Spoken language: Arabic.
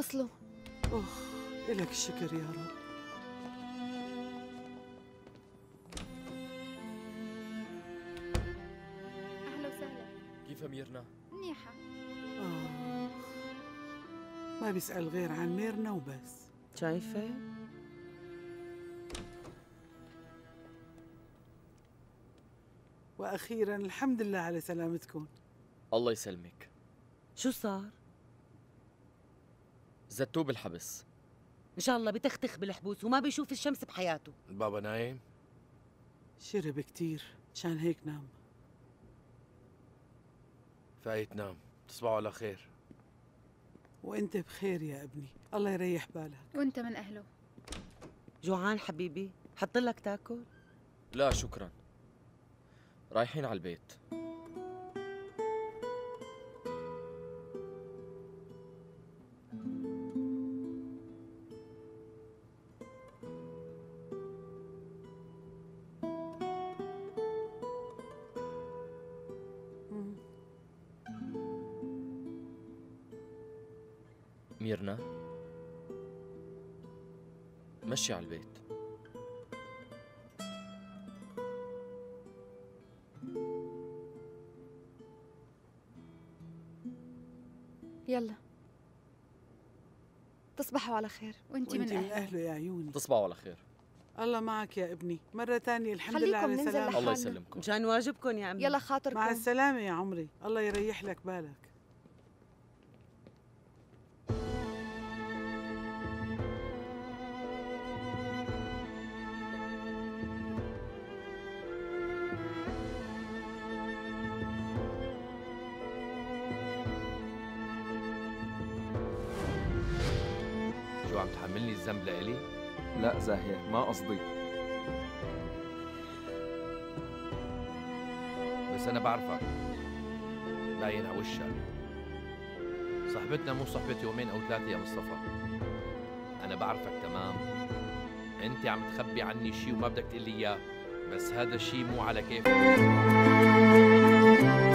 وصلوا. إلك الشكر يا رب. أهلا وسهلا. كيف ميرنا؟ منيحة. ما بيسأل غير عن ميرنا وبس. شايفة؟ وأخيراً الحمد لله على سلامتكم. الله يسلمك. شو صار؟ زتوه بالحبس. إن شاء الله بتختخ بالحبوس وما بيشوف الشمس بحياته. البابا نايم؟ شرب كتير عشان هيك نام. فايت نام، تصبحوا على خير. وانت بخير يا ابني، الله يريح بالك. وانت من أهله. جوعان حبيبي؟ حط لك تاكل؟ لا شكرا، رايحين على البيت. ميرنا مشي على البيت. يلا تصبحوا على خير. وانت من أهله يا عيوني. تصبحوا على خير. الله معك يا ابني، مرة تانية الحمد لله على سلامتك. الله يسلمكم. مشان واجبكم يا عمي. يلا خاطركم. مع السلامة يا عمري، الله يريح لك بالك. شو عم تحملني الذنب لإلي؟ لا زاهية، ما قصدي. بس أنا بعرفك، باين على وشك. صحبتنا مو صحبة يومين أو ثلاثة يا مصطفى. أنا بعرفك تمام. أنت عم تخبي عني شي وما بدك تقلي إياه، بس هذا الشي مو على كيفك.